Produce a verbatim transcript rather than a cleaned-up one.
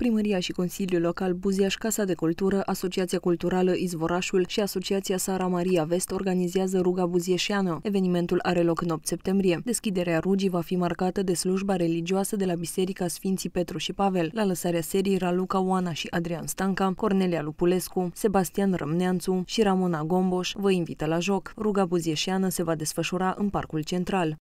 Primăria și Consiliul Local Buziaș, Casa de Cultură, Asociația Culturală Izvorașul și Asociația Sara Maria Vest organizează Ruga Buzieșeană. Evenimentul are loc în opt septembrie. Deschiderea rugii va fi marcată de slujba religioasă de la Biserica Sfinții Petru și Pavel. La lăsarea serii, Raluca Oana și Adrian Stanca, Cornelia Lupulescu, Sebastian Rămneanțu și Ramona Gomboș vă invită la joc. Ruga Buzieșeană se va desfășura în Parcul Central.